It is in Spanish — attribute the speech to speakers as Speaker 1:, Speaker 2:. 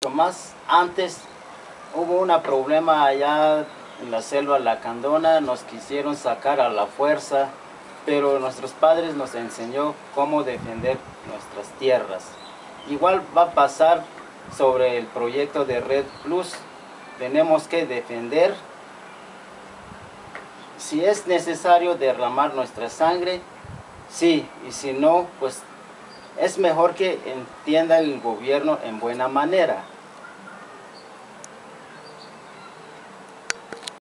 Speaker 1: Más antes hubo un problema allá en la selva Lacandona, nos quisieron sacar a la fuerza, pero nuestros padres nos enseñó cómo defender nuestras tierras. Igual va a pasar sobre el proyecto de Red Plus. Tenemos que defender. Si es necesario derramar nuestra sangre, sí, y si no, pues es mejor que entienda el gobierno en buena manera.